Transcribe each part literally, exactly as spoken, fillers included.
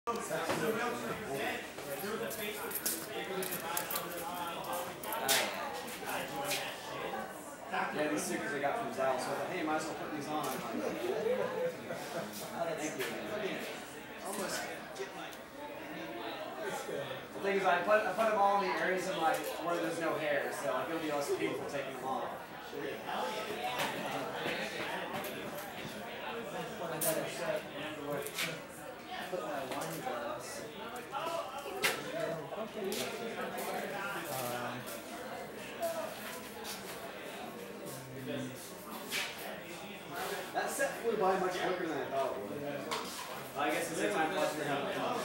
Yeah, these stickers I got from Zal, so I thought, hey, might as well put these on. Like, thank you. Almost get my. The thing is, I put I put them all in the areas of like where there's no hair, so like it'll be less painful taking them off. I got a set. Put my wine glass. That set flew by much quicker than I thought it would. Well, I guess the same time plus we're having a come.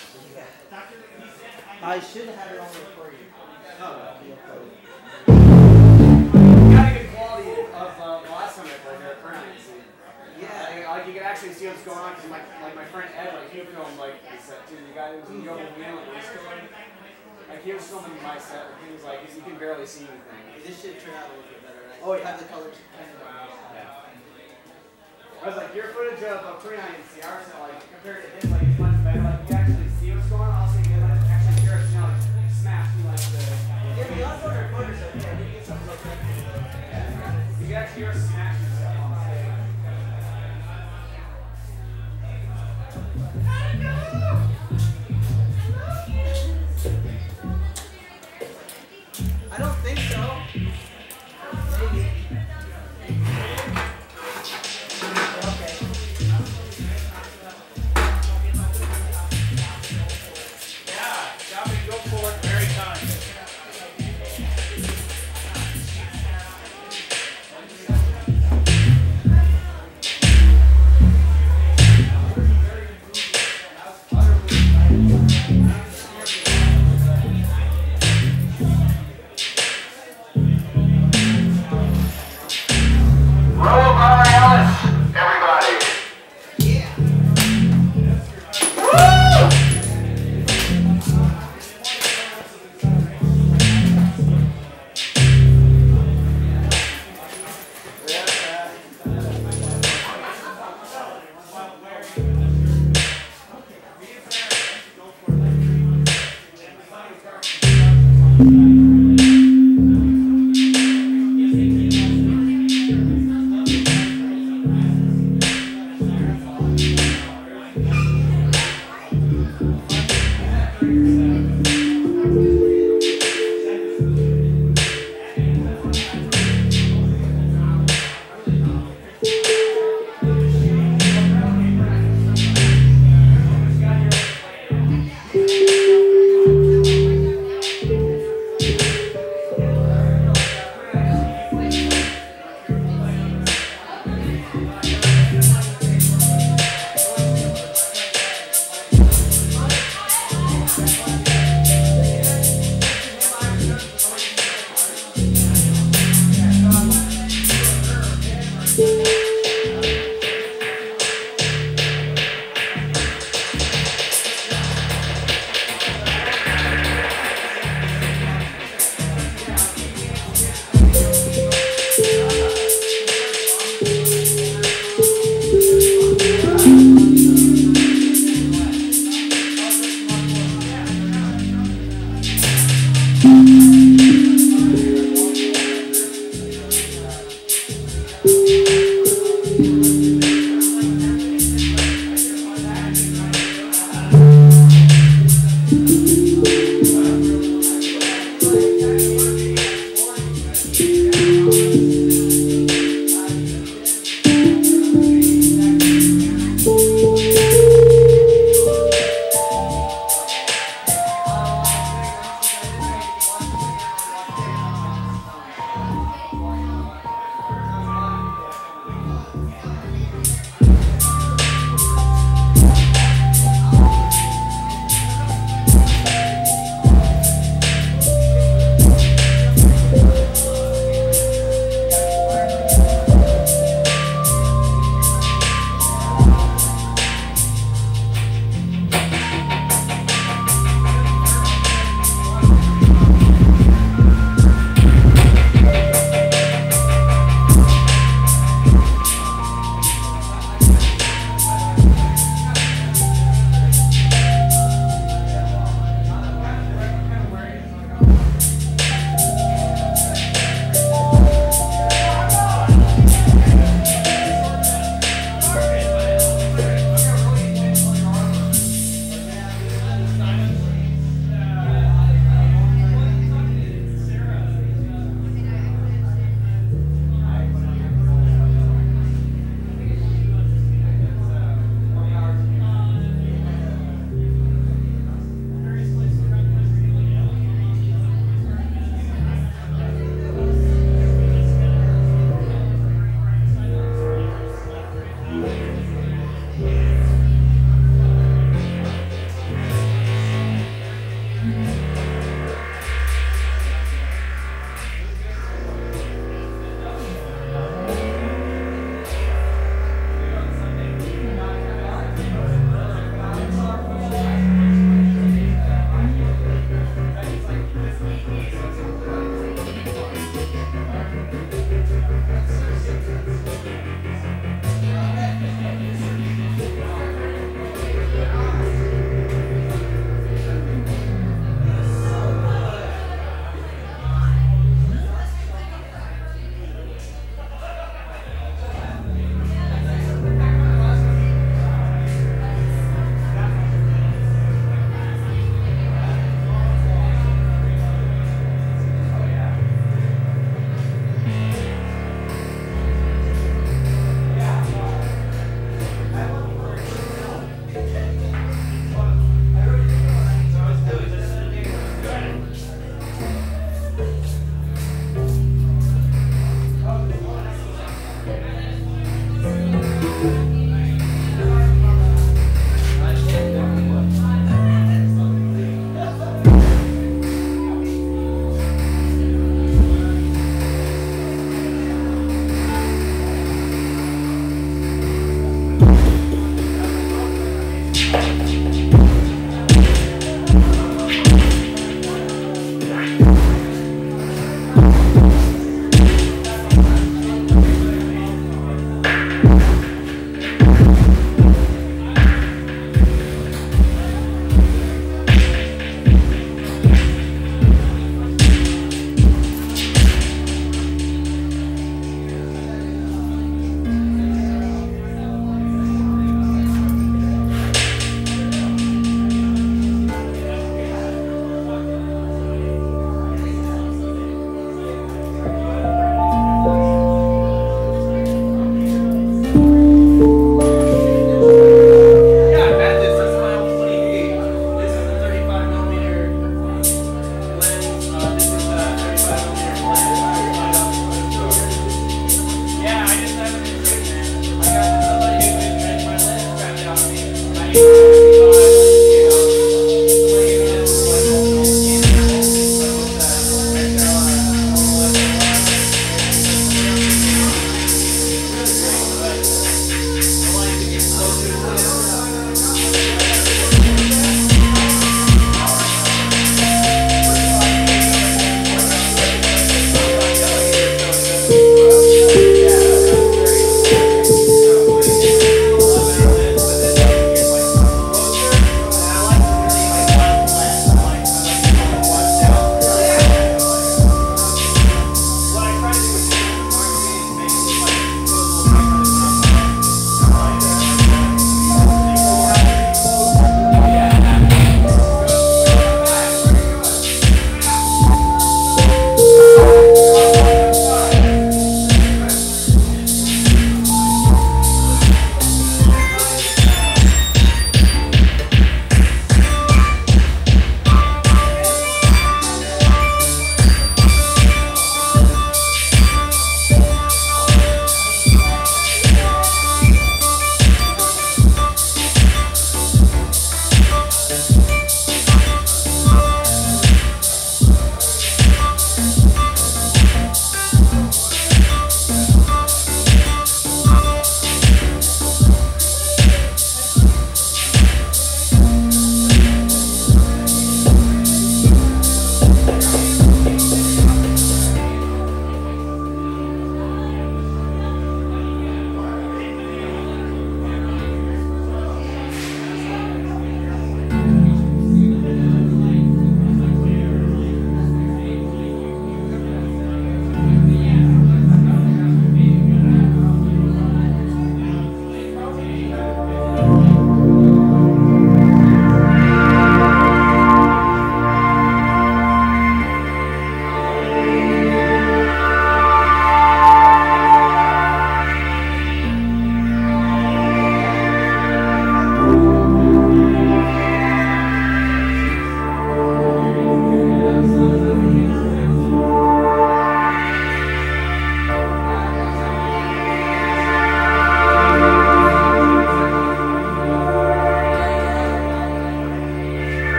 I should have it on recording. Oh, you got a good quality of uh, the last time I played here at Prime. Yeah, like, like you can actually see what's going on because my like my friend Ed, like he filmed like the set too. The guy who was in Yoga Wheel and East Coast, like he was filming my set. Like, he was like you can barely see anything. This should turn out a little bit better, right? Oh yeah. Have the colors kind of. Yeah. I was like your footage of uh, Prina and C R set like compared to his like it's much better. Like you actually see what's going on. Also you can like, actually hear it, you know, like smash through like the. Yeah, the other recorders are yeah, you get something like that. Yeah. You can actually hear it smash yourself on stage. I don't think so. Maybe. Okay.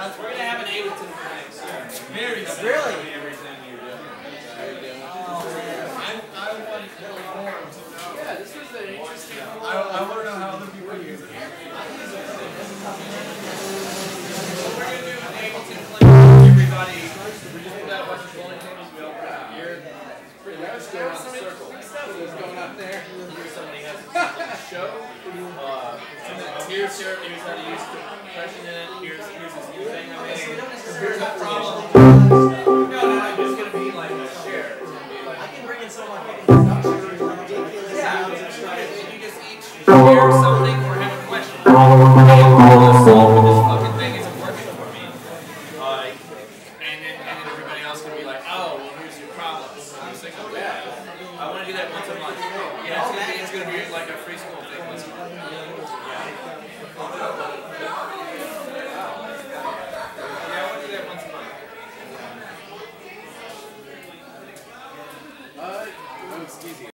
We're gonna have an Ableton prank soon. Very soon. Really? Everything you're doing. Oh man. I I want more to know. Yeah, this was an interesting. I I want to know how other people use it. We're gonna do an Ableton prank. Everybody, we just pulled out a bunch of bowling tables. We all put out here. Pretty much go around the circle. What's going up there? Here somebody has to show. Uh, here's here, here's how to use compression in it. Here's here's this new thing I made. Here's a problem. No, no, it's gonna be like a share. It's gonna be like I can bring in someone who can ridiculous yeah, amounts of stuff. you just each share something or have a question. Hey, I'm solving this fucking thing isn't working for me. Uh, and then and then everybody else can be like, oh, well, here's your problem. I'm just like, okay. I want to do that once a month. Yeah, it's gonna be, it's gonna be like a free school thing once a month. Yeah. Yeah, I want to do that once a month. Uh, no, it's easy.